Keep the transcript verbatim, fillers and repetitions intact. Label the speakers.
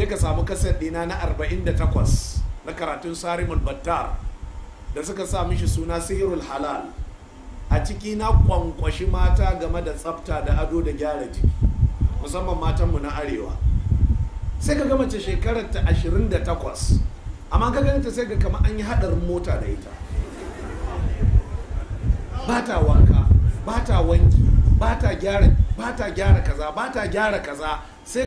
Speaker 1: je ka samu kaset ɗina na arba'in da takwas na karatun sarimul battar da suka sa mishi suna sihirul halal. A ciki na kwankwashi mata game da tsafta da ado da gyara jiki, musamman matanmu na arewa. Sai ka ga mace shekarar ta ashirin da takwas, amma ka ganta sai ga kama an yi haɗarin mota da ita. Ba ta wanka, ba ta wanki, ba ta gyara, ba ta gyara kaza, ba ta gyara kaza. Sai